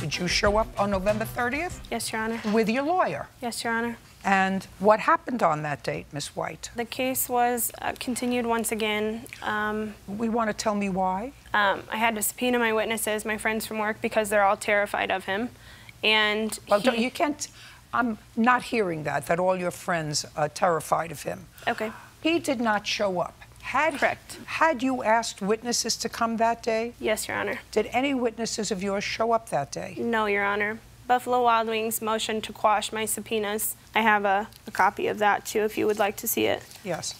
Did you show up on November 30th? Yes, Your Honor. With your lawyer? Yes, Your Honor. And what happened on that date, Ms. White? The case was continued once again. We want to tell me why? I had to subpoena my witnesses, my friends from work, because they're all terrified of him. And well, you can't. I'm not hearing that all your friends are terrified of him. Okay. He did not show up. Correct. Had you asked witnesses to come that day? Yes, Your Honor. Did any witnesses of yours show up that day? No, Your Honor. Buffalo Wild Wings motioned to quash my subpoenas. I have a copy of that, too, if you would like to see it. Yes.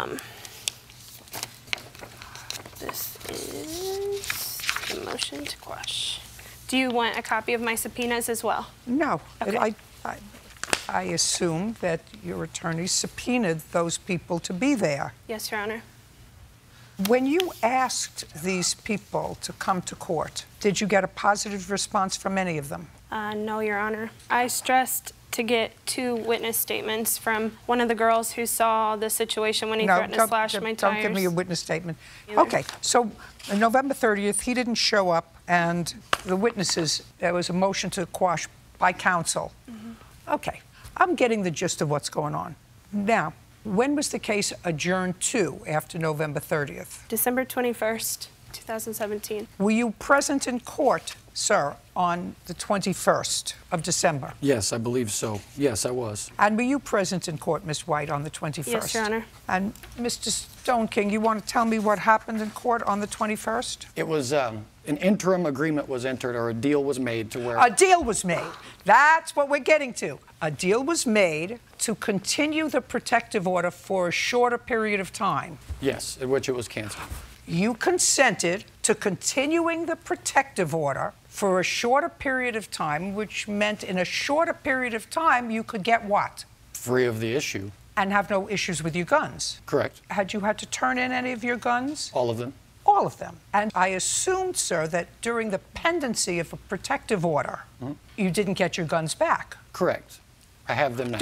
This is the motion to quash. Do you want a copy of my subpoenas as well? No. Okay. I assume that your attorney subpoenaed those people to be there. Yes, Your Honor. When you asked these people to come to court, did you get a positive response from any of them? No, Your Honor. I stressed to get 2 witness statements from one of the girls who saw the situation when he threatened to slash my tires. Don't give me a witness statement. Either. Okay, so on November 30th, he didn't show up, and the witnesses, there was a motion to quash by counsel. Okay, I'm getting the gist of what's going on. Now, when was the case adjourned to after November 30th? December 21st, 2017. Were you present in court, sir, on the 21st of December? Yes, I believe so. Yes, I was. And were you present in court, Ms. White, on the 21st? Yes, Your Honor. And Mr. Stone King, you want to tell me what happened in court on the 21st? It was an interim agreement was entered, or a deal was made to where... A deal was made. That's what we're getting to. A deal was made to continue the protective order for a shorter period of time. Yes, in which it was canceled. You consented to continuing the protective order for a shorter period of time, which meant in a shorter period of time you could get what? Free of the issue. And have no issues with your guns. Correct. Had you had to turn in any of your guns? All of them. All of them. And I assumed, sir, that during the pendency of a protective order, you didn't get your guns back. Correct. I have them now.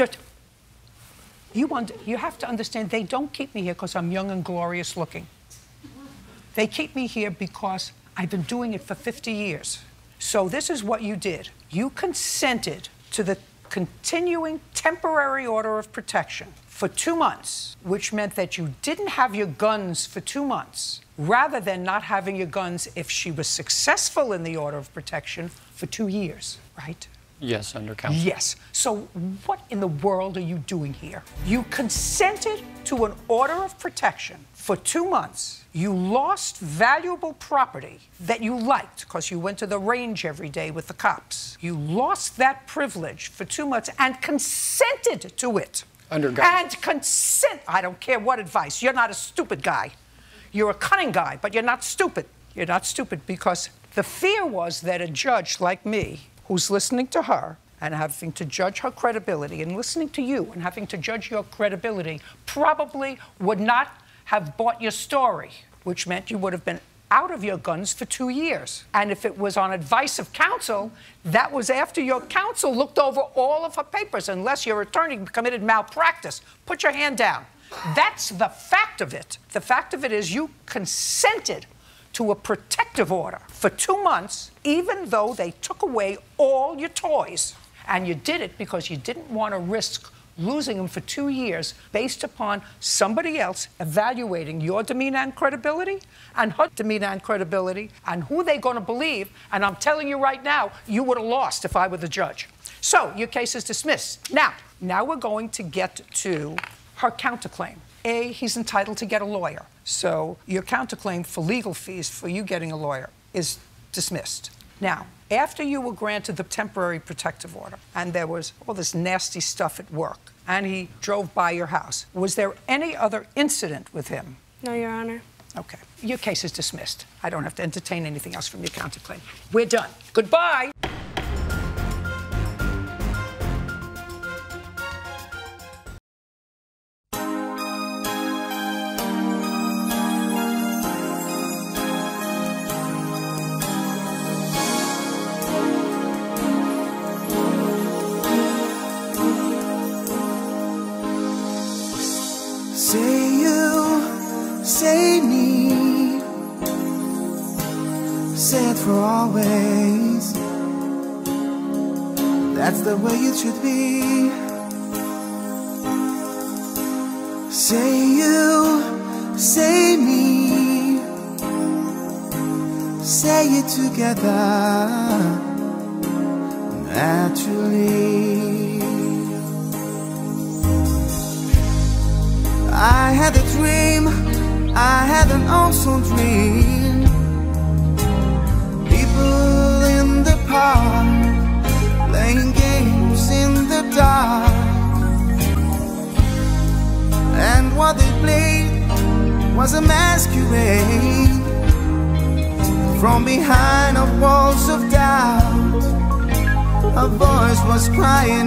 You have to understand, they don't keep me here because I'm young and glorious looking. They keep me here because I've been doing it for 50 years. So this is what you did. You consented to the continuing temporary order of protection for 2 months, which meant that you didn't have your guns for 2 months, rather than not having your guns if she was successful in the order of protection for 2 years, right? Yes, under counsel. Yes. So what in the world are you doing here? You consented to an order of protection for 2 months. You lost valuable property that you liked because you went to the range every day with the cops. You lost that privilege for 2 months and consented to it. Under guidance. And consent. I don't care what advice. You're not a stupid guy. You're a cunning guy, but you're not stupid. You're not stupid because the fear was that a judge like me, who's listening to her and having to judge her credibility and listening to you and having to judge your credibility, probably would not have bought your story, which meant you would have been out of your guns for 2 years. And if it was on advice of counsel, that was after your counsel looked over all of her papers, unless your attorney committed malpractice. Put your hand down. That's the fact of it. The fact of it is you consented to a protective order for 2 months, even though they took away all your toys. And you did it because you didn't want to risk losing them for 2 years based upon somebody else evaluating your demeanor and credibility and her demeanor and credibility and who they're going to believe. And I'm telling you right now, you would have lost if I were the judge. So your case is dismissed. Now we're going to get to her counterclaim. A, he's entitled to get a lawyer. So your counterclaim for legal fees for you getting a lawyer is dismissed. Now, after you were granted the temporary protective order and there was all this nasty stuff at work and he drove by your house, was there any other incident with him? No, Your Honor. Okay. Your case is dismissed. I don't have to entertain anything else from your counterclaim. We're done. Goodbye. Say you, say me, said for always. That's the way it should be. Say you, say me, say it together naturally. I had a dream, I had an awesome dream. People in the park playing games in the dark, and what they played was a masquerade. From behind the walls of doubt, a voice was crying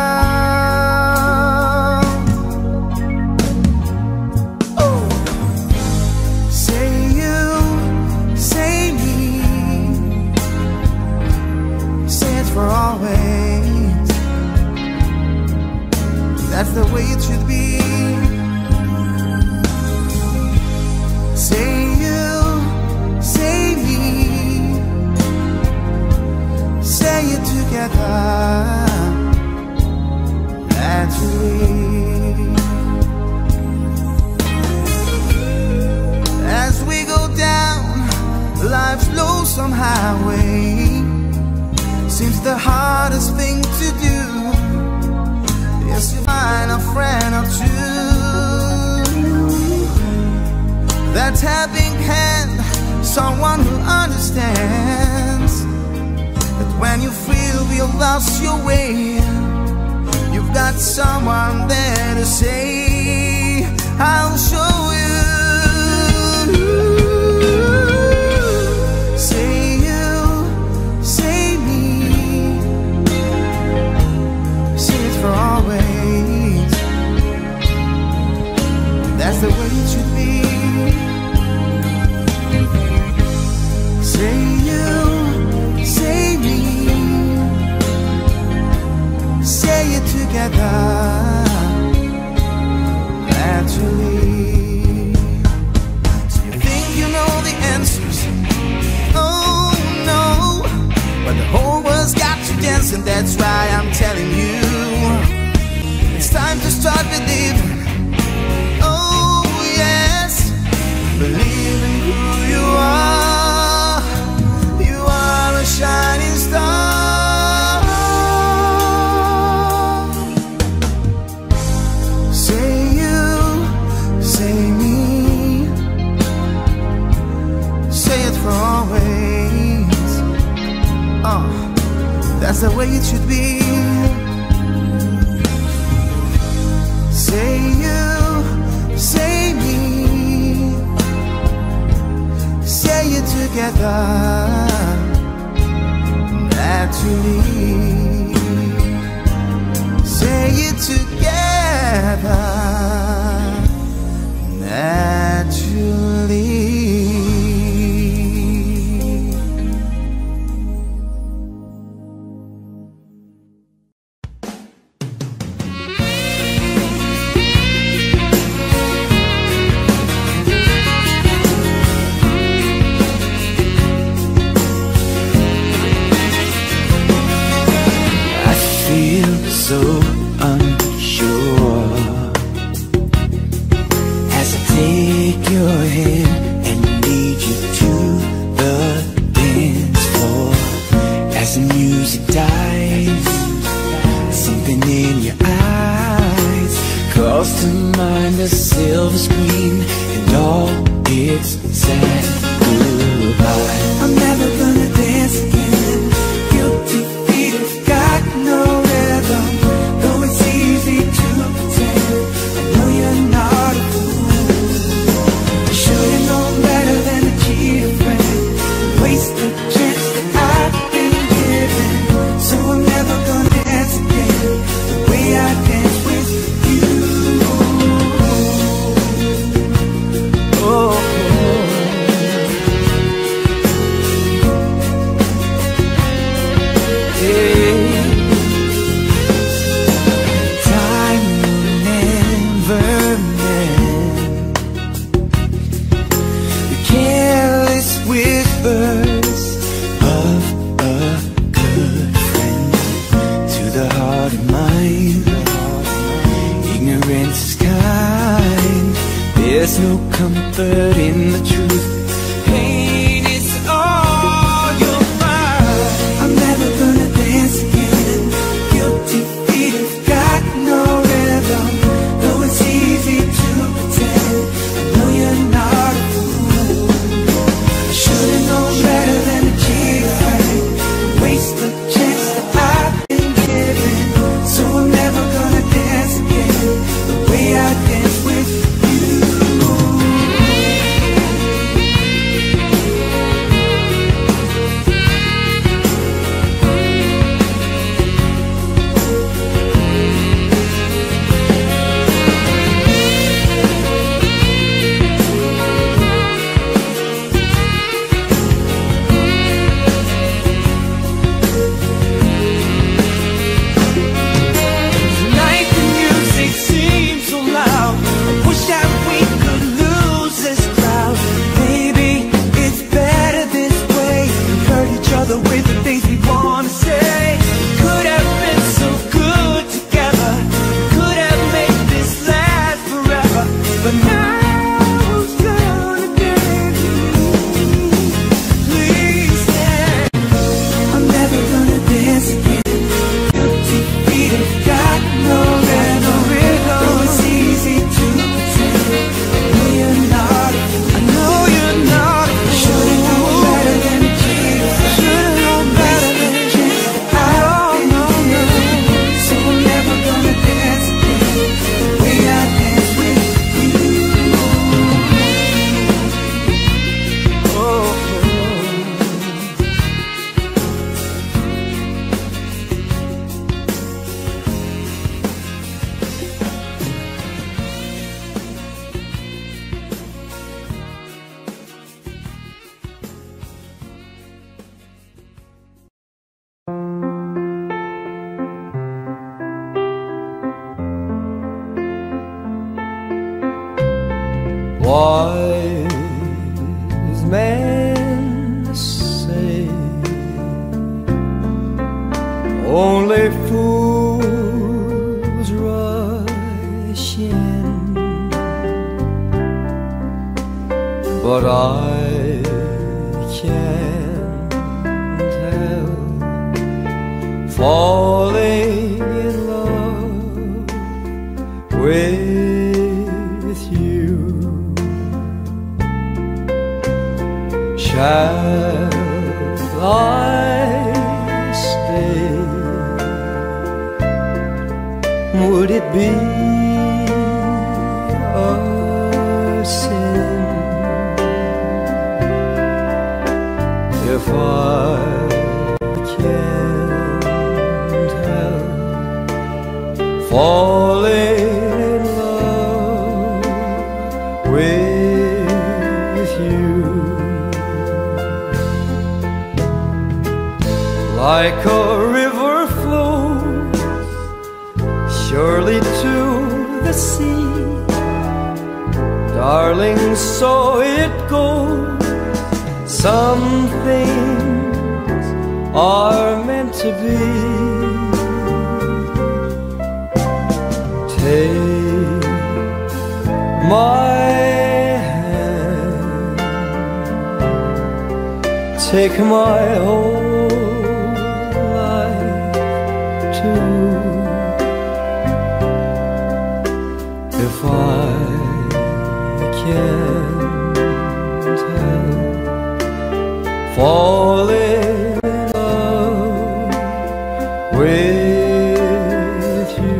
out. Oh. Say you, say me, say it for always. That's the way it should be. Say you, say me, say it together naturally. As we go down life's lonesome highway, seems the hardest thing to do is to find a friend or two that's having hand, someone who understands that when you feel you lost your way, you've got someone there to say, I'll show you. Say you, say me, say it for always. That's the way it should be. Say you, say me, say it together naturally. So you think you know the answers? Oh no, but the whole world's got you dancing. That's why I'm telling you, it's time to start believing. Oh yes, believe in who you are. You are a shining star. Say you, say me, say it for always. That's the way it should be. Say you, say me, say it together naturally. Say it together naturally. So unsure as I take your hand and lead you to the dance floor. As the music dies, something in your eyes calls to mind a silver screen and all its sad goodbye. I'm never gonna dance again. Guilty feet have got no rhythm. Though it's easy to pretend, I know you're not a fool. Sure you know better than a cheated friend. Waste the chance that I've been given. So I'm never gonna dance again the way I dance with you. Oh. Whispers of a good friend to heart and mind. Ignorance is kind. There's no comfort in the truth. Pain is all you'll find. I'm never gonna dance again. Guilty feet have got no rhythm. Though it's easy to pretend, I know you're not a fool. I should've known better than to cheat right. Waste the chance that I've been given. So I'm never gonna dance again the way I dance with you. With the things we wanna say, could have been so good together, could have made this last forever. But now who's gonna dance with me? Please stand. I'm never gonna dance again. Guilty feet have got no rhythm. Though it's easy to pretend, I know you're not. I know you're not. Should've known better than to cheat. Wise men say only fools rush in, but I can't help falling in love with you. Shall I stay? Would it be a sin if I can't help falling in love with you? Like a river flows surely to the sea, darling, so it goes. Some things are meant to be. Take my hand, take my whole life too. If I can't help falling in love with you.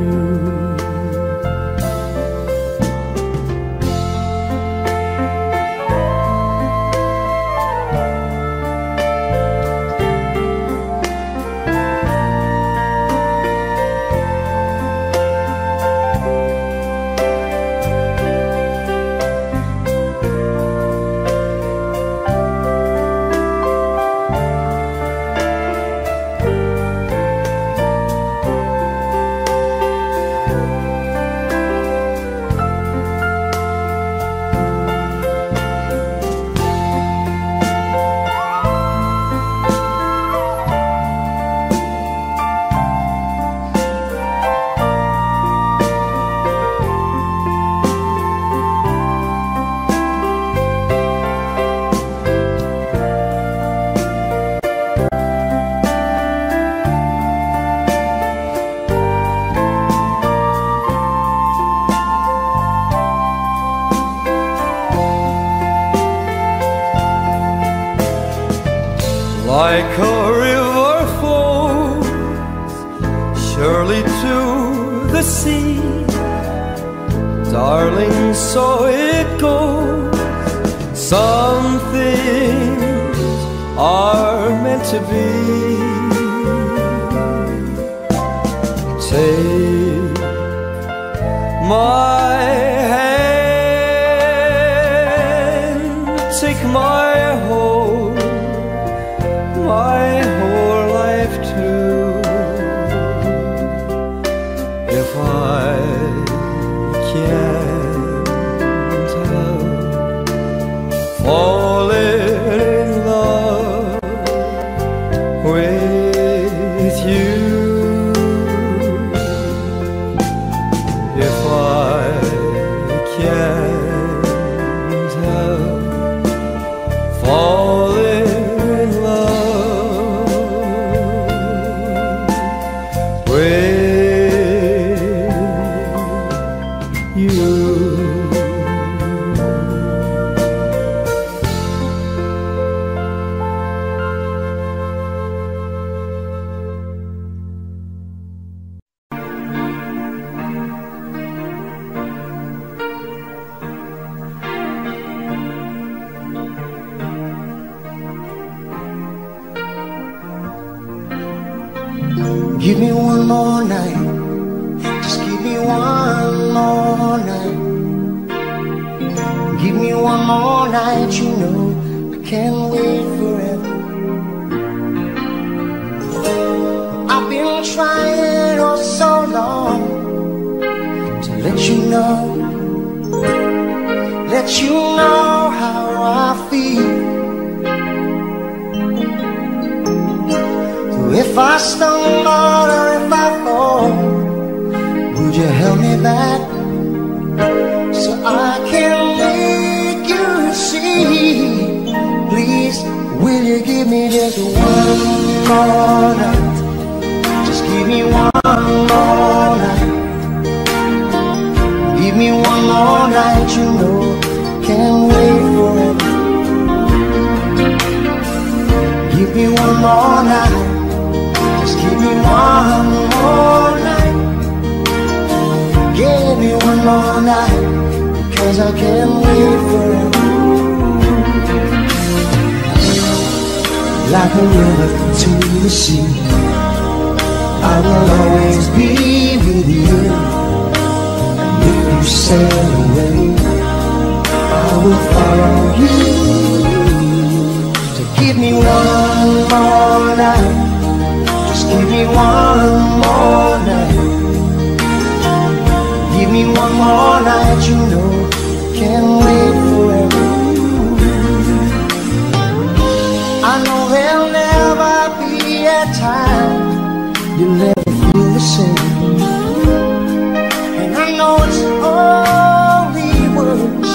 sea. Darling, so it goes. Some things are meant to be. Take my hand, take my whole life too. If I can't help falling in love with you, if I can't help falling in love with you. Give me one more night, just give me one more night. Give me one more night, you know I can't wait forever. I've been trying oh so long to let you know how I feel. If I stumble or if I fall, would you help me back so I can make you see? Please, will you give me just one more night? Just give me one more night. Give me one more night, you know, can't wait forever. Give me one more night. Give me one more night. Give me one more night, because I can't wait forever. Like a river to the sea, I will always be with you. And if you sail away, I will follow you. So give me one more night. Give me one more night. Give me one more night, you know, can't wait forever. I know there'll never be a time you'll never feel the same. And I know it's only words,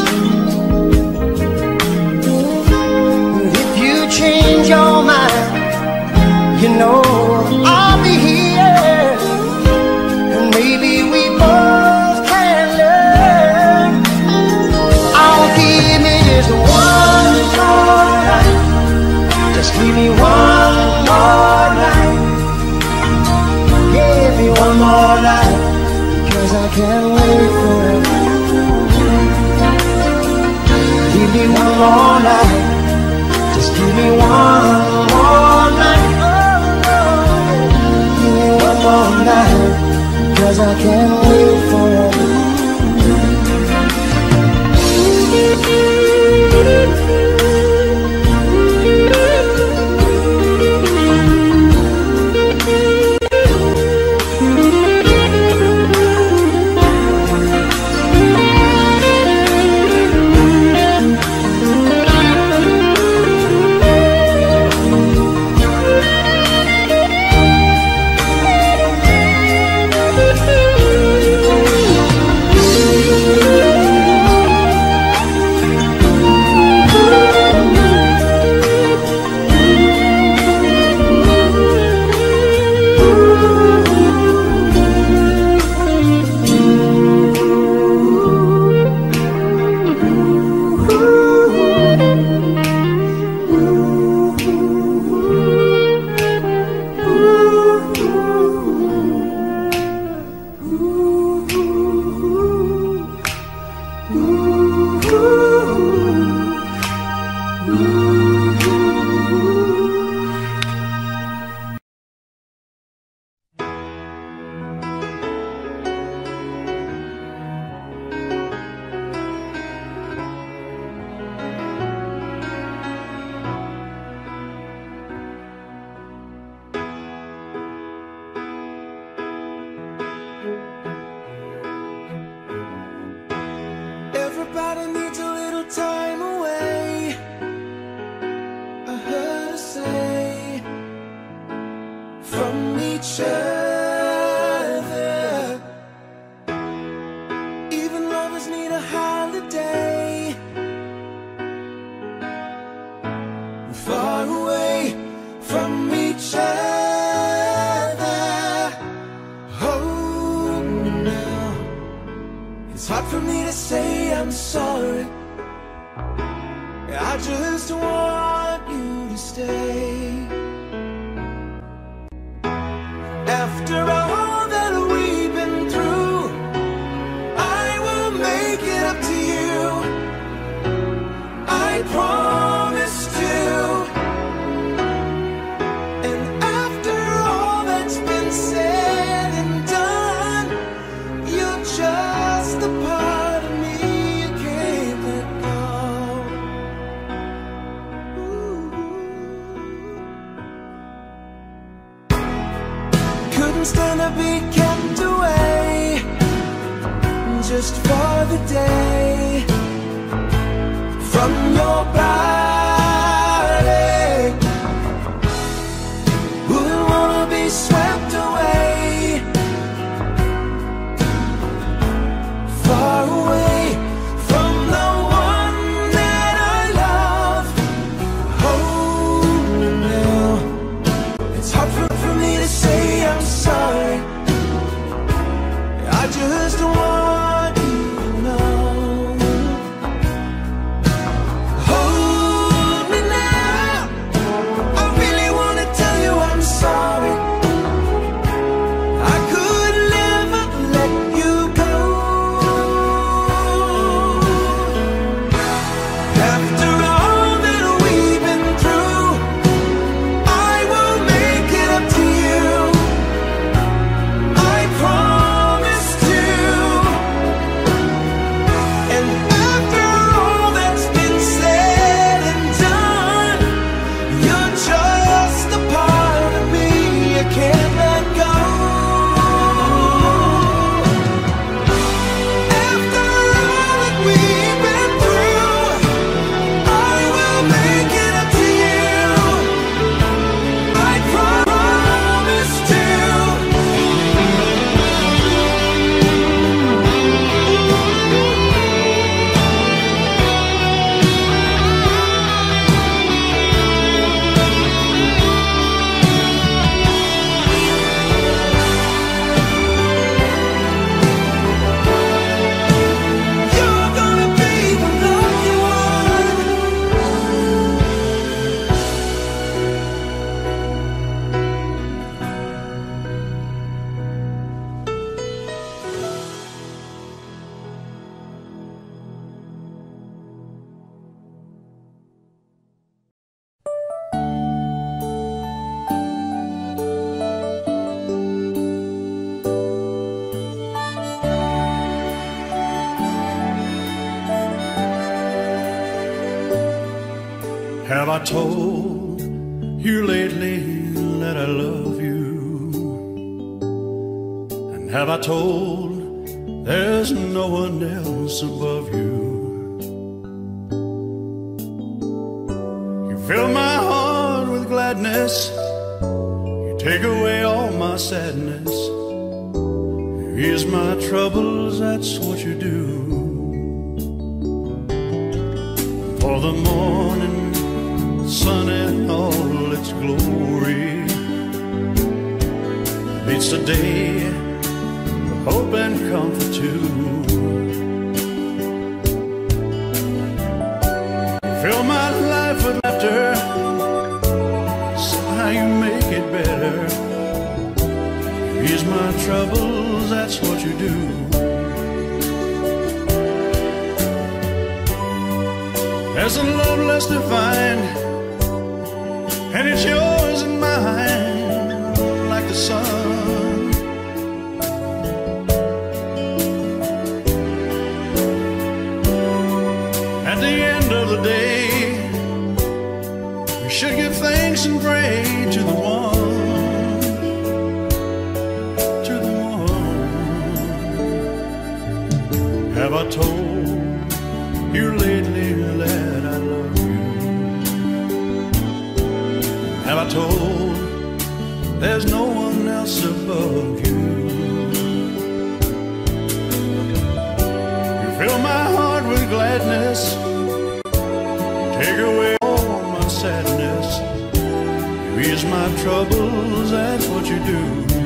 but if you change your mind, you know I'll be here, and maybe we both can learn. I'll give me just one more night. Just give me one more night. Give me one more night, because I can't wait forever. Give me one more night. Just give me one more night. One night, 'cause I can't wait forever. from each other. Even lovers need a holiday. Far away from each other. Hold me now. It's hard for me to say I'm sorry. I just want you to stay. After all that we've been through, I will make it up to you. I promise to. And after all that's been said and done, you're just the part of me you can't let go. Couldn't stand to be kept away just for the day from your body. Wouldn't wanna be swept away, far away from the one that I love. Hold me now. It's hard for me to say I'm sorry. I just want you to know. Hold me now. I really want to tell you I'm sorry. I could never let you go. After all that we've been through, I will make it up to you. I promise to. And after all that's been said and done, you're just a part of me you can't let go. After all that we've been through, I will make it up to you. I promise to. You're gonna be the lucky one. Have I told you lately that I love you? And have I told there's no one else above you? You fill my heart with gladness, you take away all my sadness, you ease my troubles, that's what you do. For the morning sun in all its glory meets the day of hope and comfort too. Fill my life with laughter, somehow you make it better. Ease my troubles, that's what you do. There's a love less defined, and it's yours and mine, like the sun. At the end of the day, we should give thanks and pray to the one, to the one. Have I told you lately that I love you? Have I told one else above you. You fill my heart with gladness, take away all my sadness, you ease my troubles, that's what you do.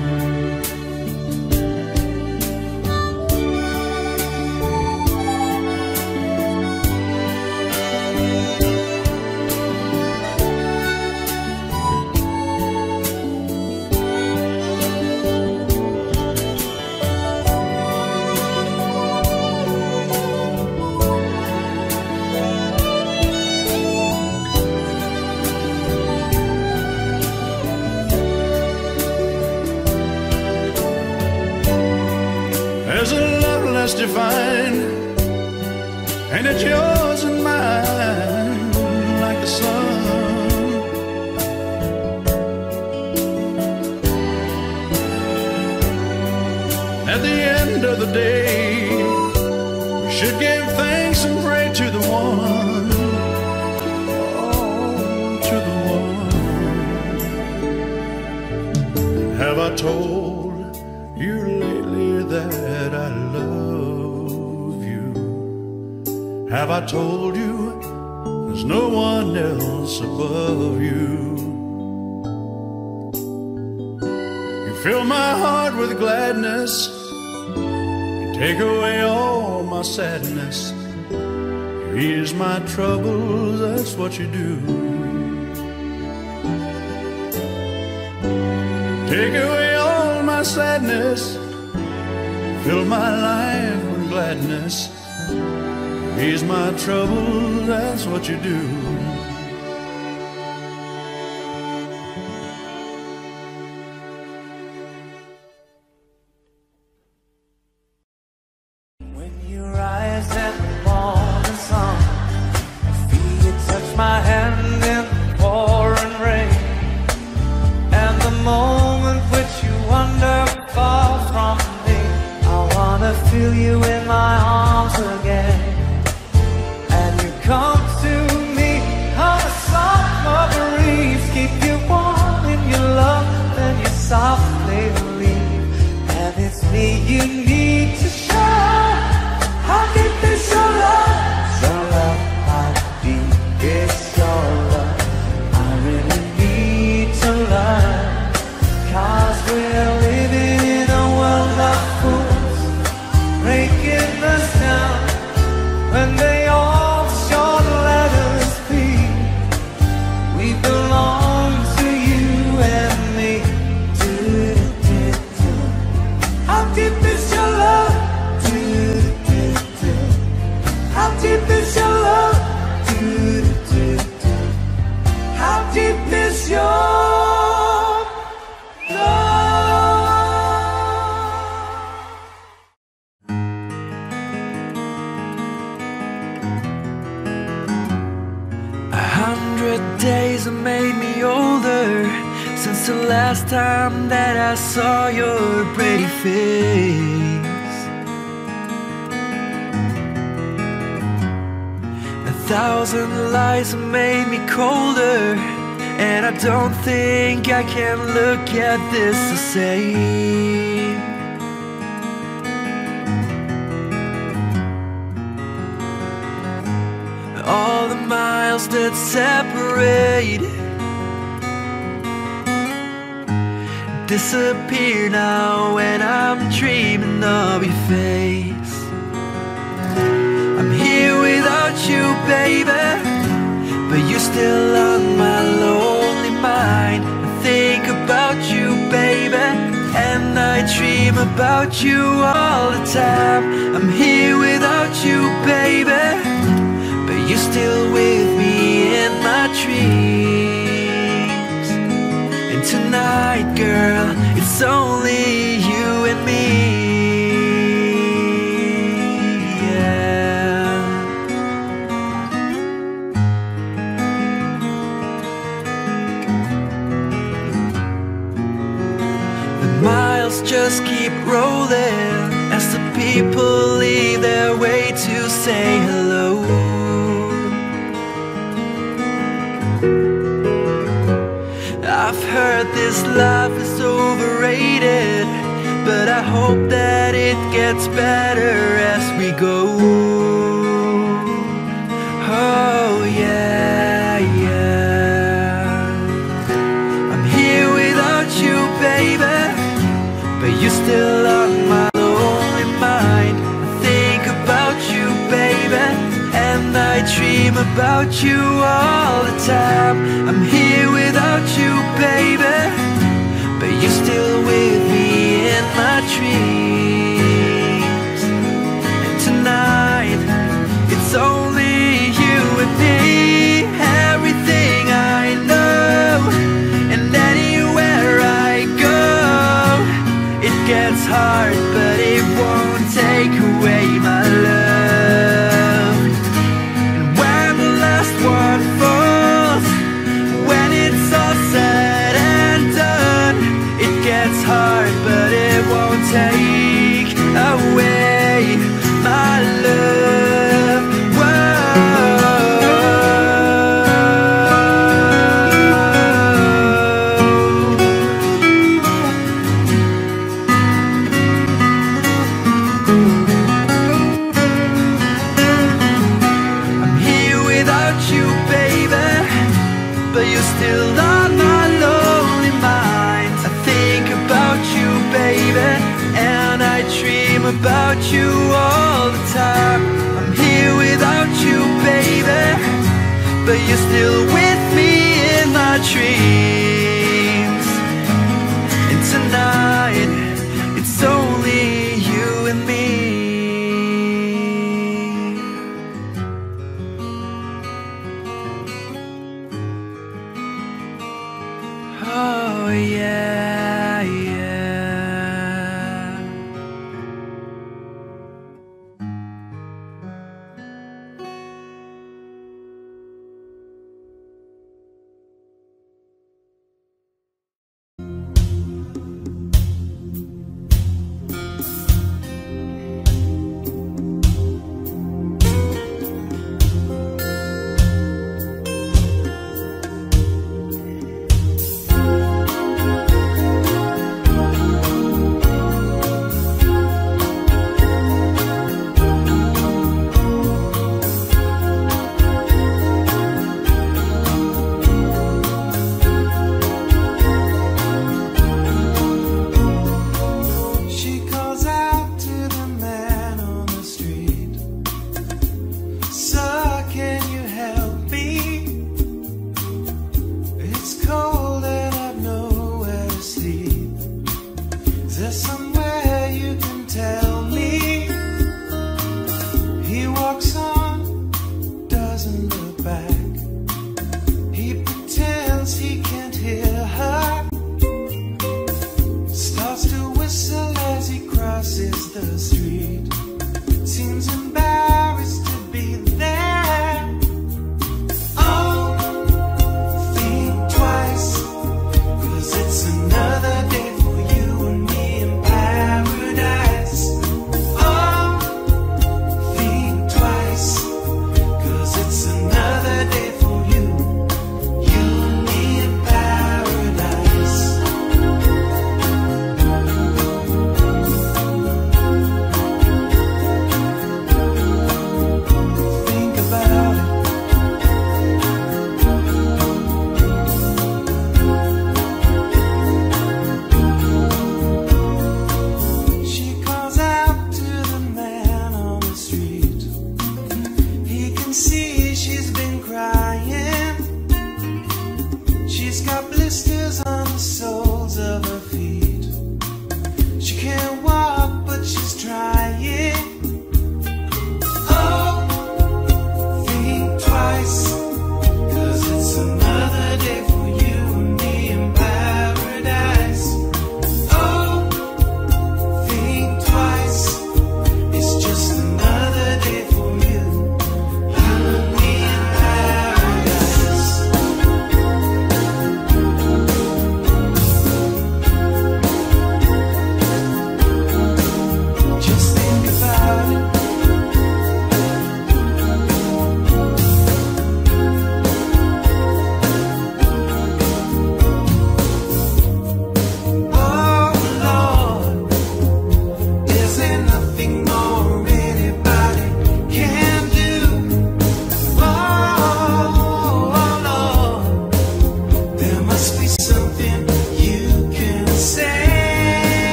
There's a love less defined, and it's yours and mine like the sun. At the end of the day, we should give thanks and pray to the one, oh, to the one. Have I told you lately that I love you? Have I told you there's no one else above you? You fill my heart with gladness, you take away all my sadness, you ease my troubles, that's what you do. Take away all my sadness, fill my life with gladness, ease my trouble, that's what you do. When you rise in the morning sun, I feel you touch my hand in the pouring rain, and the moment which you wonder far from me, I wanna feel you in my arms again. And you come to me on a summer breeze, keep you warm in your love, then you softly leave. And it's me you need to show. How deep is your love? Your love, how deep is your love? I really need to learn, 'cause we're living in a world of fools, breaking us down when they all short let us be. We belong to you and me. Do-do-do-do. How deep is your love? Do-do-do-do. How deep is your love? Do-do-do-do. How deep is your love? Days have made me older since the last time that I saw your pretty face. 1,000 lies have made me colder, and I don't think I can look at this the same. All the miles that separate disappear now when I'm dreaming of your face. I'm here without you, baby, but you're still on my lonely mind. I think about you, baby, and I dream about you all the time. I'm here without you, baby, but you're still with me in my dreams. And tonight, girl, it's only you and me. Yeah. The miles just keep rolling as the people leave their way to say hello. I've heard this life is over I hope that it gets better as we go. Oh yeah, yeah. I'm here without you, baby, but you're still on my lonely mind. I think about you, baby, and I dream about you all the time. I'm here without you, baby, but you're still with me in my dreams. And tonight, it's only you and me. Everything I know, and anywhere I go, it gets hard, but it won't take away my love. And when the last one falls, when it's all said and done, it gets hard, but it won't take away my love. I'm here without you, baby, but you're still on my lonely mind. I think about you, baby, and I dream about you all the time. I'm here without you, baby, but you're still with me in my dreams. And tonight, it's only you and me. Oh yeah, yeah. She calls out to the man on the street, "Sir, can you help me? It's cold and I've nowhere to sleep. Is there somewhere you can tell me?" He walks on, doesn't look back. He pretends he can't hear her, starts to whistle as he crosses the street. Seems embarrassed to be there. Oh, think twice, 'cause it's another day for you and me in paradise. Oh, think twice, 'cause it's another day for you and me in paradise.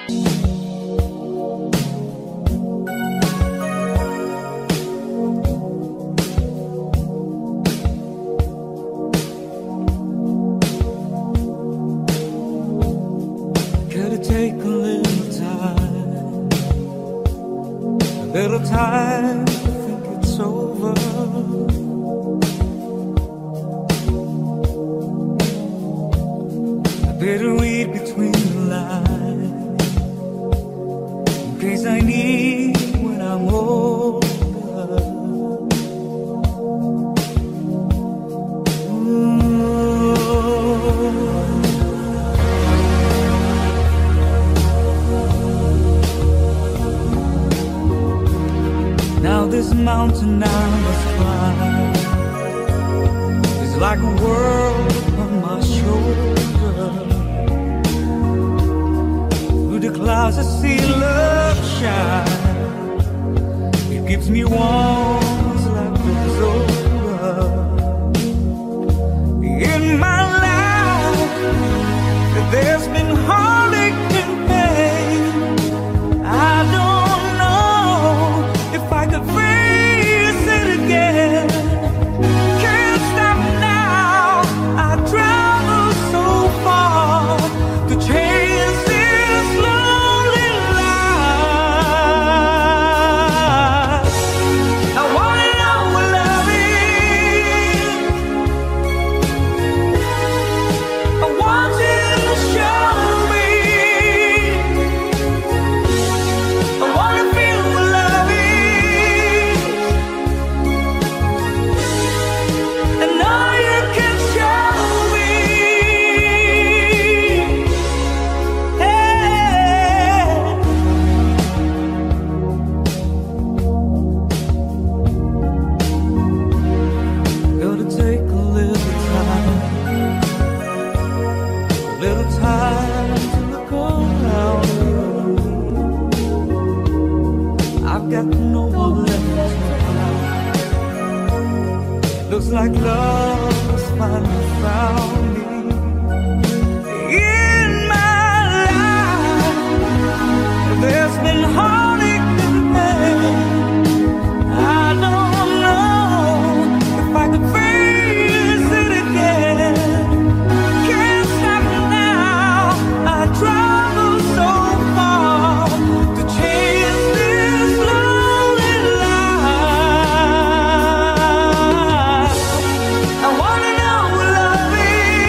Could it take a little time to think it's over? I better read between the lines in case I need when I'm older. Now this mountain I must climb is like a world on my shoulder. Through the clouds I see love shine. It keeps me warm as life goes over. In my life there's been heartache and pain. I don't know if I could face it again. Can't stop now. I travel so far to chase this lonely life. I wanna know what love is. I want you to show me. I wanna feel what love is. And now you can show me. Hey. Gonna take a little time to look around me. I've got no one left to hide. Looks like love has finally found me. In my life there's been heartache and pain. I don't know if I could face it again. Can't stop now. I travel so far to chase this lonely life. I wanna know what love is.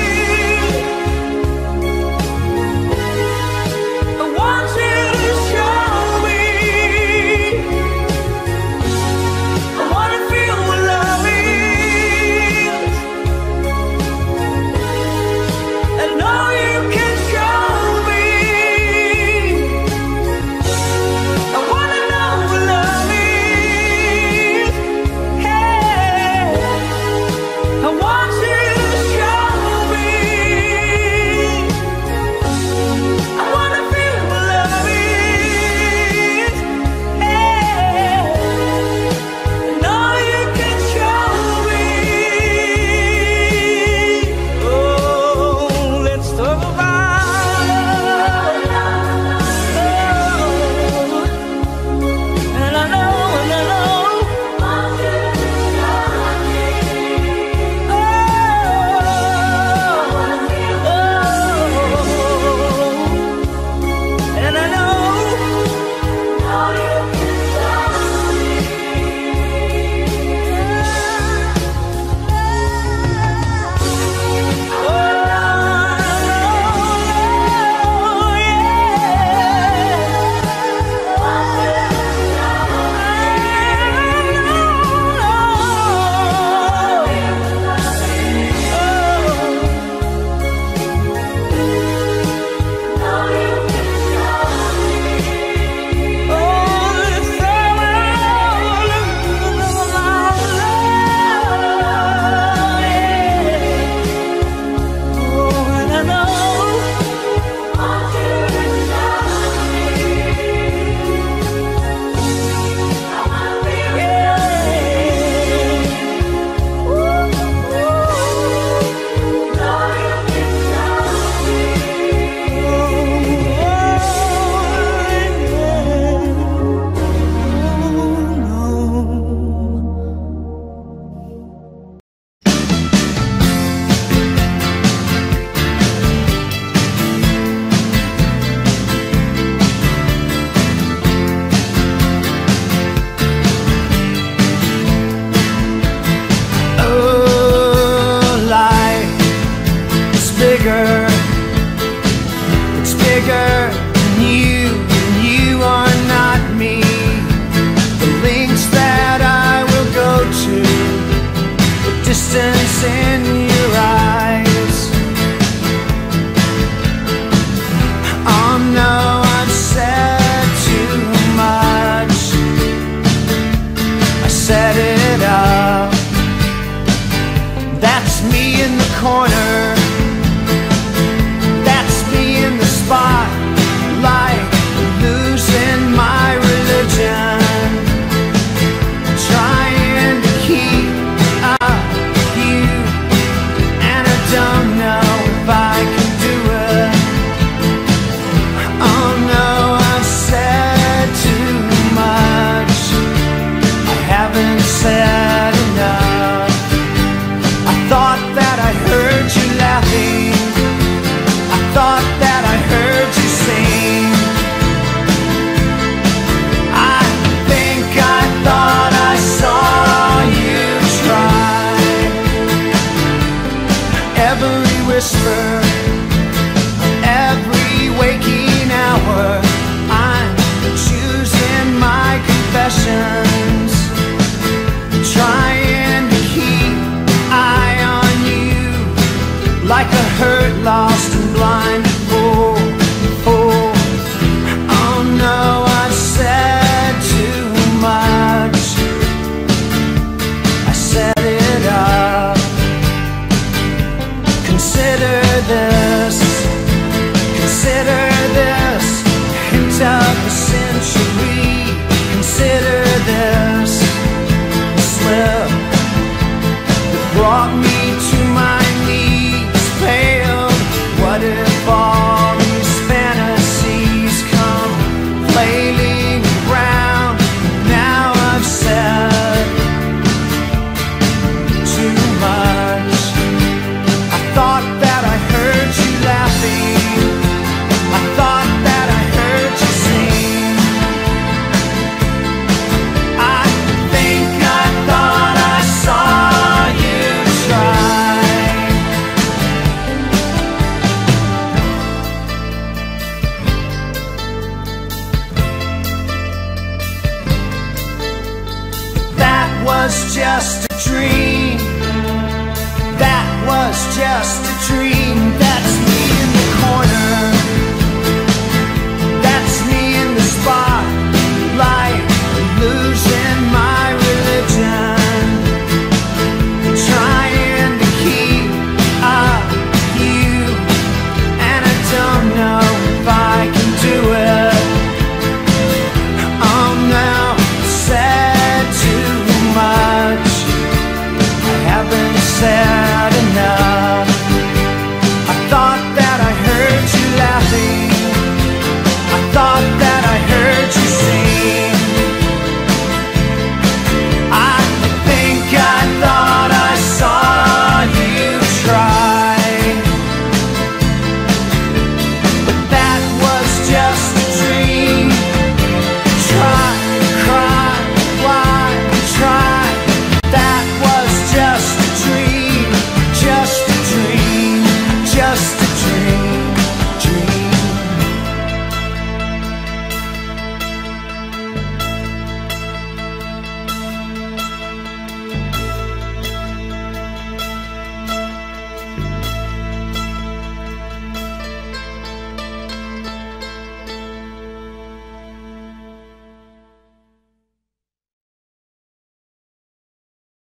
bigger than you are not me. The lengths that I will go to, the distance in your eyes. Oh no, I've said too much. I set it up. That's me in the corner. That's me in the spotlight, losing my religion, trying to keep up with you, and I don't know if I can do it. Oh no, I've said too much. I haven't said enough. I thought that I heard you laughing. I thought that I heard you sing. I think I thought I saw you try. Every whisper, every waking hour, I'm choosing my confessions, trying to keep eye on you, like a hurt, lost and blind. Oh, oh, oh no, I've said too much. I set it up. Consider this, hint of the century. Consider this slip that brought me to my knees, failed. What if all these fantasies come flailing around? Now I've said too much. I thought that I heard you laughing. I thought that I heard you sing. I think I thought I saw you try. That was just a dream. That was just a dream. That's me in the corner.